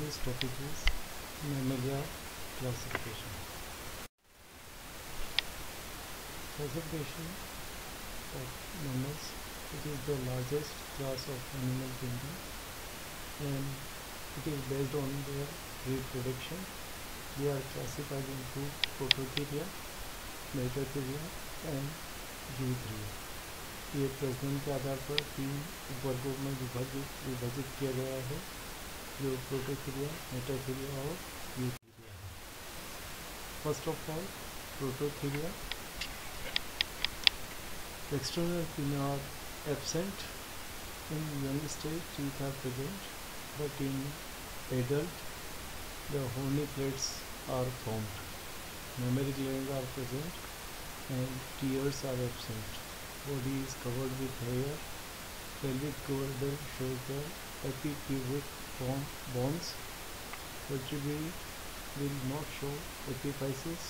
Today's topic is Mammalia Classification. Classification of mammals. It is the largest class of animal kingdom and it is based on their reproduction. They are classified into Prototheria, Metatheria and Eutheria. ये प्रजनन के आधार पर 3 वर्गों में विभाजित किया गया है, जो प्रोटोथीरिया, मेटाथीरिया और यूथीरिया है। First of all Prototheria, external pinna are absent. In young stage teeth are present, but in adult the horny plates are formed. Mammary glands are present and tears are absent. Body is covered with hair. Pelvic girdle shows the epipubic bones. Vertebrae will not show epiphysis.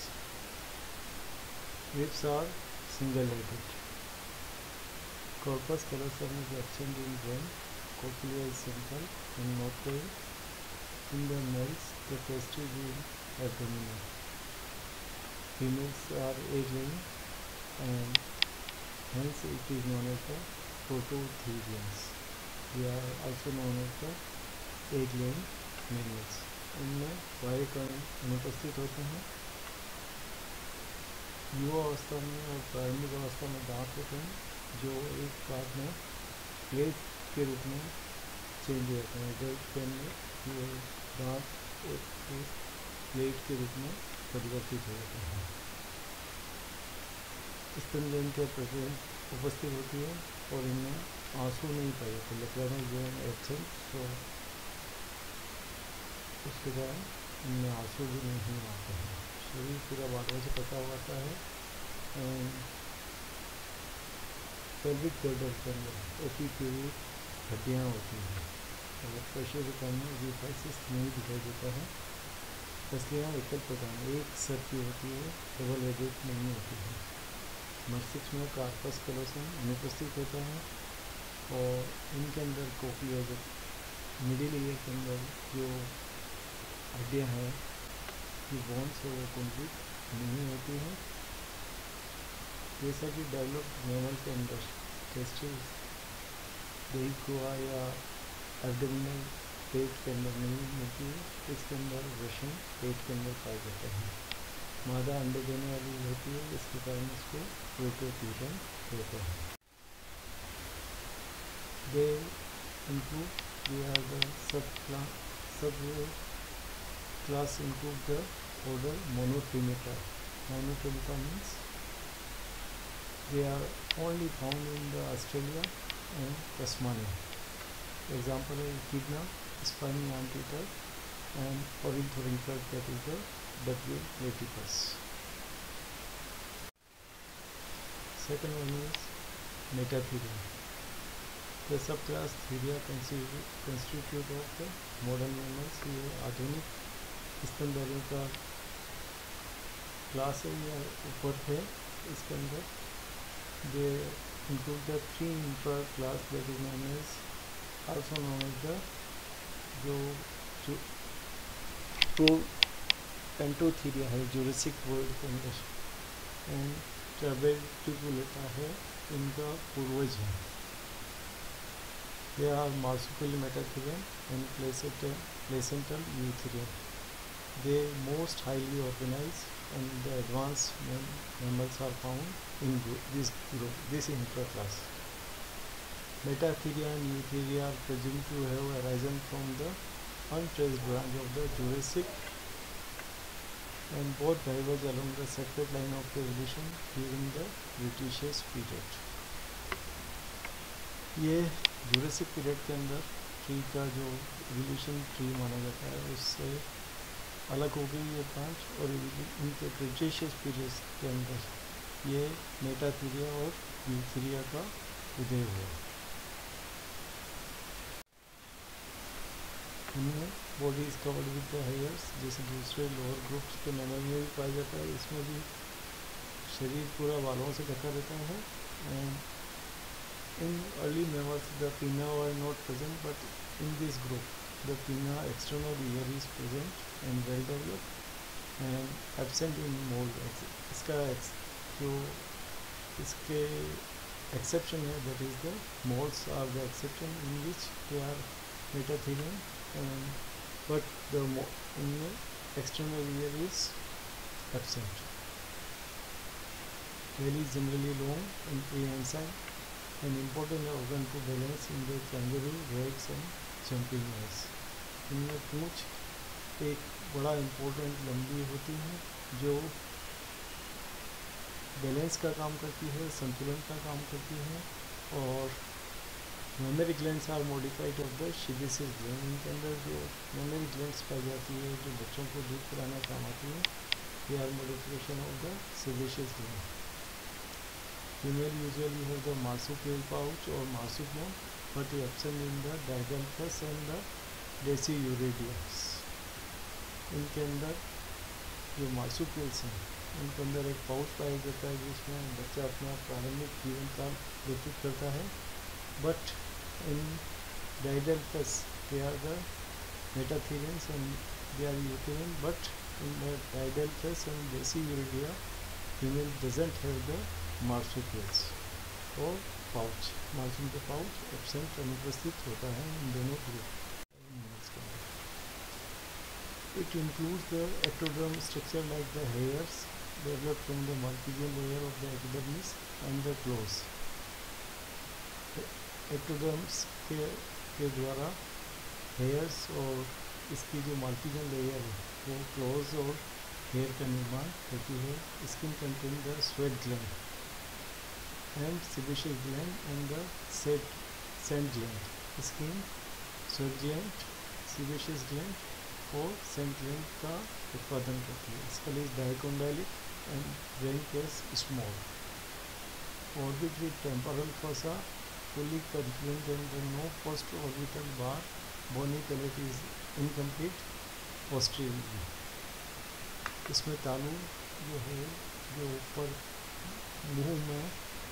Ribs are single-headed. Corpus callosum is absent in brain. Cochlea is simple and not tail. In the males, the testes is abdominal. Females are egg-laying and hence it is known as the prototherians. They are also known as the egg-laying mammals. इनमें बाह्य कण अनुपस्थित होते हैं। युवा अवस्था में और प्रारंभिक अवस्था में दांत होते हैं, जो एक बाद में प्लेट के रूप में चेंज हो जाते हैं। एडल्ट के अंदर ये दांत एक प्लेट के रूप में परिवर्तित हो जाते हैं। स्तनग्रंथि के प्रेजेंट उपस्थित होती है और इनमें आंसू नहीं पाए जाते। लेक्राइनल ग्लैंड एब्सेंट, तो उसके कारण इनमें आंसू भी नहीं आते हैं। शरीर पूरा बालों से कटा हुआ होता है एंड पेल्विक गर्डल के अंदर एपिप्यूबिक हड्डियाँ होती हैं और पशु में एपिफाइसिस नहीं दिखाई देता है। पसलियाँ एकल प्रकार एक सर की होती है, डबल हेडेड नहीं होती है। मस्तिष्क में कार्पस कैलोसम अनुपस्थित होता है और इनके अंदर कोक्लिया, मिडिल ईयर के अंदर जो हड्डियाँ हैं, ये बोन्स है, वो कंप्लीट नहीं होती हैं। जैसा कि डेवलप्ड मैमल के अंदर टेस्टिस दही गुहा या एब्डोमिनल पेट के अंदर नहीं मिलती है, इसके अंदर वृषण पेट के अंदर पाए जाते हैं। मादा अंडे देने वाली होती है, इसके कारण इसको प्रोटोथीरियन कहते हैं। दे include, they are the sub-class include the order Monotremata. Monotremata means they are only found in the Australia and Tasmania. Example is Echidna, Spiny Anteater and Ornithorynchus, that is the W. platypus. Second one is Metatheria. The subclass Theria constitute of the modern mammals. ये आधुनिक स्तनधारियों का class है या ऊपर है। इसके अंदर they include the 3 intra class that is known as, also known as the जो पेंटोथीरिया है जूरासिक वर्ल्ड के अंदर, एंड ट्राबेटिकुलेटा है इनका पूर्वज है। They are marsupial metatherian and placental eutherian. They most highly organised and the advanced mammals are found in this intraclass. Metatheria and Eutheria are presumed to have arisen from the untraced branch of the Jurassic, and both diverge along the separate line of evolution during the Cretaceous period. ये Jurassic period के अंदर tree का जो evolution tree माना जाता है, उससे अलग हो गई ये ब्रांच और इनके क्रिटेशियस पीरियड के अंदर ये मेटाथीरिया और यूथीरिया का उदय हुआ। इनमें body is covered with the hairs, जैसे दूसरे लोअर ग्रुप्स के मैमल में भी पाया जाता है। इसमें भी शरीर पूरा बालों से ढका रहता है। And in early mammals the pinna were not present, but in this group the pinna external ear is present and well developed and absent in mold. जो इसके exception है, that is the molds are the exception in which they are metathelium, and but the in the external ear is absent. Tail is generally long and prehensile, an important organ to balance in the kangaroo, rags and jumping mice. इनमें पूंछ एक बड़ा important लंबी होती है जो balance का काम करती है, संतुलन का काम करती है, और memory glands are modified of the sebaceous gland. इनके अंदर जो मेमोरी ग्लैंड्स पाई जाती है जो बच्चों को दूध पिलाने का काम आती है, they are modification of the sebaceous gland. Female usually have the marsupial pouch or marsupium, but absent in the didelphus and the deciurideus. इनके अंदर जो मार्सुपियल्स हैं उनके अंदर एक पाउच पाया जाता है जिसमें बच्चा अपना प्रारंभिक जीवन काल व्यतीत करता है. But in Didelphys they are the metatherians and they are eutherian, but in the Didelphys and deciuridia female doesn't have the marsupials और पाउच. मार्जिन का पाउच एब्सेंट अनुपस्थित होता है इन दोनों group. It includes the ectoderm structure like the hairs developed from the marsupial layer of the epidermis and the claws. ectoderms के द्वारा hairs और इसकी जो marsupial layer है वो claws और hair का निर्माण करती है. Skin contains the sweat gland and sebaceous gland and the scent gland. Skin, sweat gland, sebaceous gland और scent gland का उत्पादन करती है. Skull is dicondylic and brain case small. Orbit with temporal fossa fully confluent and no post orbital bar. Bony palate is incomplete posteriorly. इसमें तालु जो है जो ऊपर मुंह में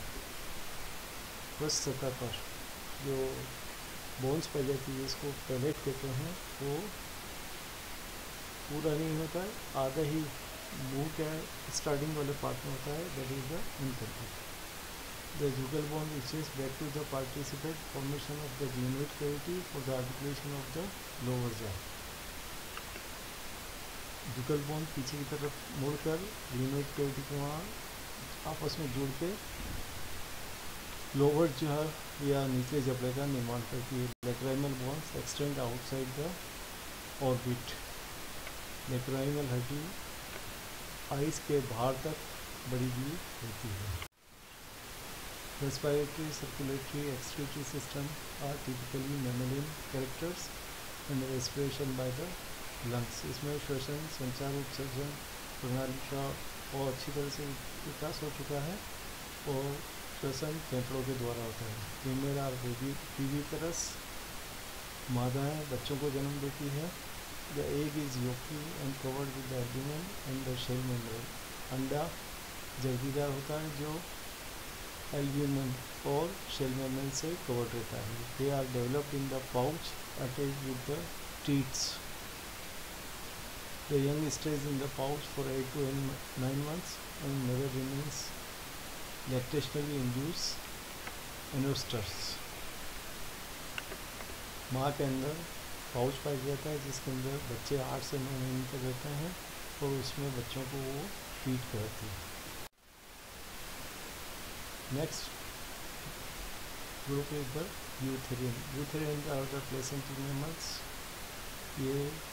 पृष्ठ सतह पर जो बोन्स पाई जाती है इसको पैलेट कहते हैं, वो पूरा नहीं होता है, आधा ही मुंह के स्टार्टिंग वाले पार्ट में होता है, that is the incomplete. The jugal bone reaches back to the participate formation of the glenoid cavity for the articulation of the lower jaw. Jugal bone पीछे की तरफ मुड़कर ग्लेनोइड कैविटी को वहाँ आपस में जुड़ के लोअर जो है या निचले जबड़े का निर्माण करती है. Lacrimal bones extend outside the orbit. Lacrimal हड्डी आइस के बाहर तक बढ़ी हुई होती है. Respiratory, circulatory, excretory system are typically mammalian characters and respiration by the lungs. इसमें श्वसन, संचार, उत्सर्जन प्रणाली का और अच्छी तरह से विकास हो चुका है और श्वसन फेफड़ों के द्वारा होता है. फीमेल आर विविपरस, मादाएँ बच्चों को जन्म देती है. The egg is yolky and covered with the abdomen and the shell membrane. अंडा जर्दीदार होता है जो एल्ब्यूमेन और शेल मेम्ब्रेन से कवर्ड रहता है. They are developed in the pouch attached with the teeths. The young stage in the pouch for 8 to 9 months and never remains lactationally induced एनोस्टर्स. माँ के अंदर पाउच पाया जाता है जिसके अंदर बच्चे 8 से 9 महीने तक रहते हैं और उसमें बच्चों को वो फीड कराती है. Next group is the eutherian. Eutherian are the placental mammals. ये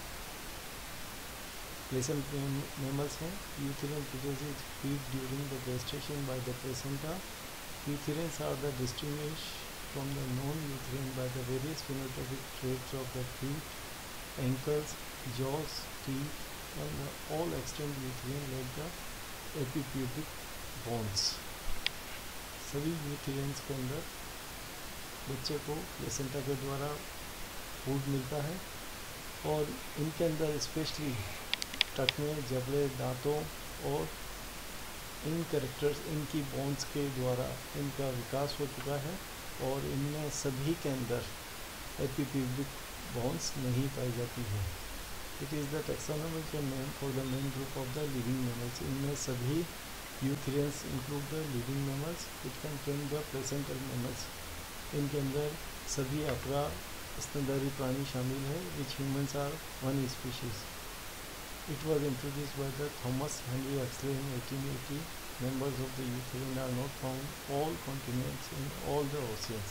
प्लेसेंट मैमल्स हैं. Eutherian produces feed during the gestation by the placenta. Eutherians are the distinguished from the non-Eutherian by the various phenotypic traits of the feet, ankles, jaws, teeth, and all extant Eutherian like the epipubic bones. सभी यूथेरियंस के अंदर बच्चे को placenta के द्वारा food मिलता है और इनके अंदर स्पेशली टखने, जबड़े, दांतों और इन कैरेक्टर्स इनकी बोन्स के द्वारा इनका विकास हो चुका है और इनमें सभी के अंदर एपिप्यूबिक बोन्स नहीं पाई जाती है। It is the taxonomical name for the main group of the living mammals. इनमें सभी eutherians include the living mammals. It contain the placental mammals. इनके अंदर सभी अपरा स्तनधारी प्राणी शामिल है, which humans are one species. It was introduced by the Thomas Henry Huxley इन 1880। Members of the eutherian are not found all continents in all the oceans.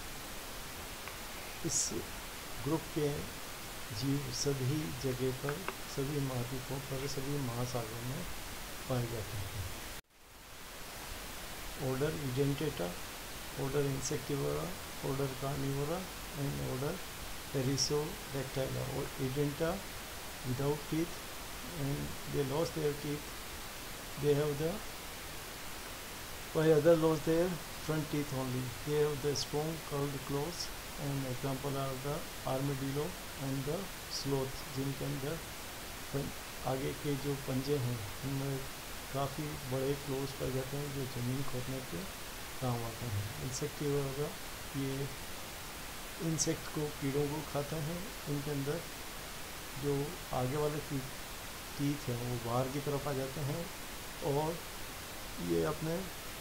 इस ग्रुप के जीव सभी जगह पर, सभी महाद्वीपों पर, सभी महासागरों में पाए जाते हैं। Order Edentata, order Insectivora, order Carnivora and order Perissodactyla. और Edentata without teeth, and they lost their teeth. They have the, while other lost their front teeth only. They have the strong curved claws, and example are the armadillo and the sloth, जिनके अंदर आगे के जो पंजे हैं उनमें काफ़ी बड़े क्लोज पाए जाते हैं जो ज़मीन खोदने के काम आते हैं। इंसेक्टिवोरा, ये इंसेक्ट को, कीड़ों को खाता है। इनके अंदर जो आगे वाले टीथ हैं वो बाहर की तरफ आ जाते हैं और ये अपने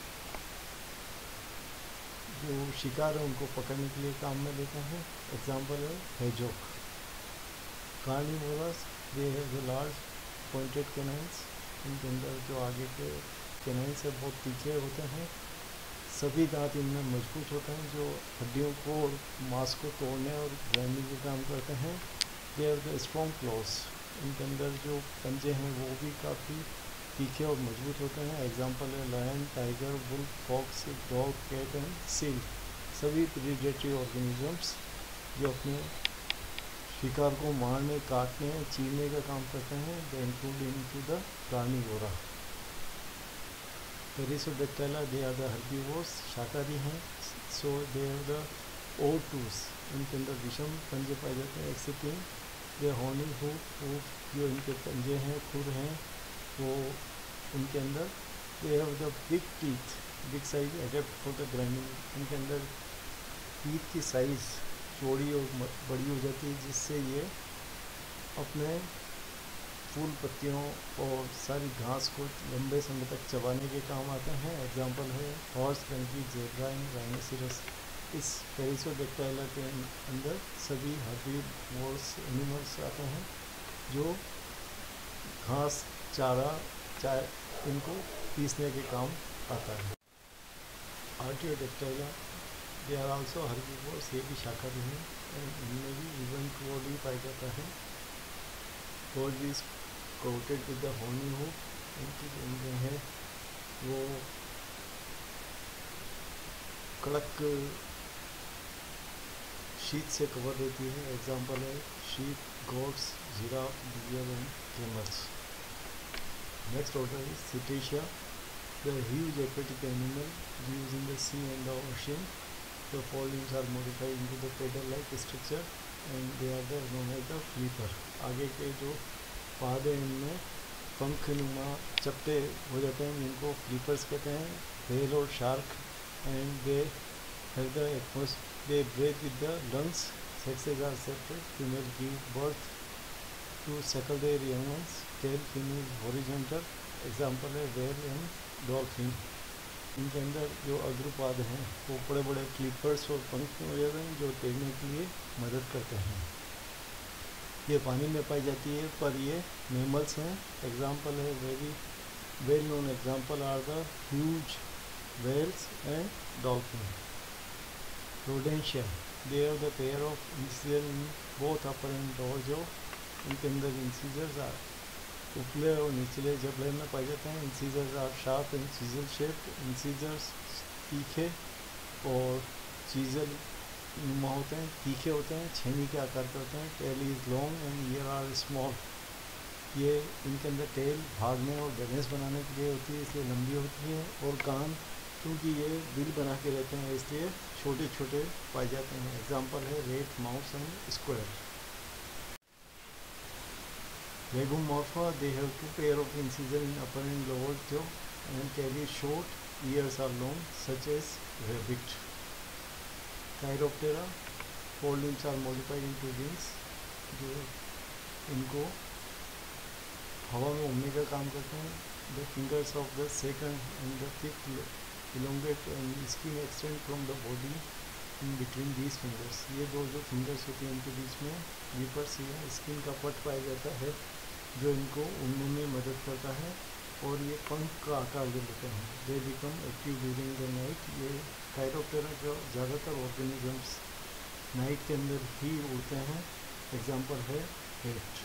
जो शिकार है उनको पकड़ने के लिए काम में लेते हैं। एग्जाम्पल है hedgehog. Carnivorous, they have the large pointed canines. इनके अंदर जो आगे के कैनाइन्स है बहुत तीखे होते हैं। सभी दांत इनमें मजबूत होते हैं जो हड्डियों को, मांस को तोड़ने और ग्राइंडिंग के काम करते हैं। They have the strong claws. इनके अंदर जो पंजे हैं वो भी काफ़ी तीखे और मजबूत होते हैं। एग्जाम्पल है lion, tiger, wolf, fox, dog, cat and seal. सभी प्रीडेटरी ऑर्गेनिजम्स जो अपने शिकार को मारने, काटने, चीरने का काम करते हैं, they include into the Carnivora. Perissodactyla, they are the herbivores, शाकाहारी हैं। So they have the odd toes. इनके अंदर विषम पंजे पाए जाते हैं, 103। दे हॉर्नी हूफ, जो इनके पंजे हैं, खुर हैं, वो इनके अंदर। They have the big teeth, big size adapt for the grinding. इनके अंदर टीथ की साइज़ चौड़ी और बड़ी हो जाती है जिससे ये अपने फूल, पत्तियों और सारी घास को लंबे समय तक चबाने के काम आते हैं। एग्जाम्पल है horse, donkey, zebra and rhinoceros. इस पेरिसोडेक्टाइला के अंदर सभी हर्बीवोर्स एनिमल्स आते हैं जो घास, चारा, चाय इनको पीसने के काम आता है। Artiodactyla, they are also herbivores, ये भी शाकाहारी हैं। इनमें भी इवन क्लोड पाया जाता है। Clawed is coated with the horny hoof. इनकी जो है वो कड़क शीत से कवर रहती है। एग्जाम्पल है sheep, goats, giraffe, deer and camels. Next order is Cetacea, the huge aquatic animal lives in the sea and the ocean. The forelimbs are modified into the pedal-like structure and they are the known as the flipper. आगे के जो पाद हैं इनमें पंख नुमा चपटे हो जाते हैं जिनको फ्लीपर्स कहते हैं। व्हेल और shark, and they have the atmosphere, they breathe with the lungs. Sexes are separate. Female give birth to suckle their young ones. Tail fin is horizontal. Example है whale and dolphin. इनके अंदर जो अग्रपाद हैं वो बड़े बड़े flippers और पंख हो जाते हैं जो तैरने के लिए मदद करते हैं। ये पानी में पाई जाती है पर ये मैमल्स हैं। एग्जाम्पल है very well known example are the huge whales and dolphin. Rodentia, they have the pair of incisors in both upper and lower jaw. इनके अंदर इंसीजर्स उपले और निचले जबड़े में पाए जाते हैं। Incisors are sharp and chisel shaped. Incisors तीखे और चीजल नुमा होते हैं, तीखे होते हैं, छेनी के आकार के होते हैं। Tail is long and ear are small. ये इनके अंदर टेल भागने और बैलेंस बनाने के लिए होती है इसलिए लंबी होती है, और कान क्योंकि ये बिल बना के रहते हैं इसलिए छोटे छोटे पाए जाते हैं। एग्जाम्पल है rat, mouse and squirrel. Legomorpha, they have two pair of incisors in upper and lower jaw and carry short, ears are long, such as rabbit. Chiroptera, four limbs are modified into wings, जो इनको हवा में उड़ने का काम करते हैं. The fingers of the second and the fifth elongate and skin extend from the body in between these fingers. ये दो जो फिंगर्स होती हैं इनके बीच में वीपर्स या स्किन का पट पाया जाता है जो इनको उड़ने में मदद करता है और ये पंख का आकार ले लेते हैं. They become active during the night. ये काइरोप्टेरा के ज़्यादातर ऑर्गेनिजम्स नाइट के अंदर ही उड़ते हैं. एग्जाम्पल है हेट.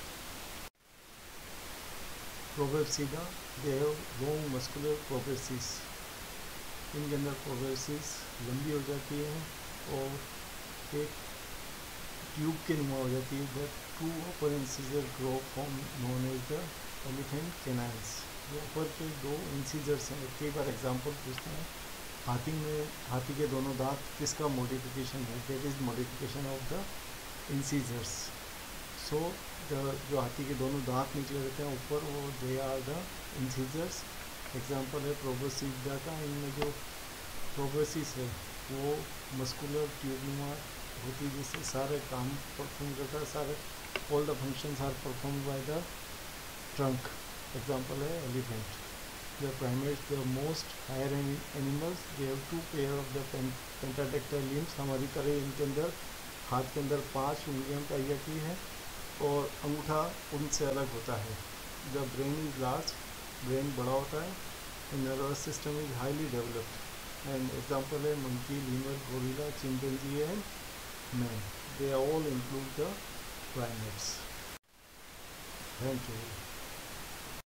Proboscidea, they have long muscular proboscis. इनके अंदर प्रोबेसिस लंबी हो जाती है और एक ट्यूब के नुमा हो जाती है. The two upper incisor grow form known as the elephant canines. ये ऊपर के दो इंसीजर्स हैं. कई बार एग्जांपल पूछते हैं हाथी के दोनों दांत किसका मॉडिफिकेशन है. That is modification of the incisors. सो जो हाथी के दोनों दांत निकले रहते हैं ऊपर, वो they are the incisors. Example है प्रोबेसिडा का. इनमें जो प्रोबेसिस है वो मस्कुलर ट्यूबनुमा होती है जिससे सारे काम परफॉर्म करता है. सारे all the functions are perform by the trunk. Example है elephant. The primates, the most higher animals, they have two pair of the pentadactyl limbs. हमारी तरह इनके अंदर हाथ के अंदर 5 उंगलियां पाई जाती है और अंगूठा उनसे अलग होता है. The brain is large. Brain बड़ा होता है. Nervous system is highly developed. And example है monkey, lemur, gorilla, chimpanzee and man. They all include the primates. Thank you.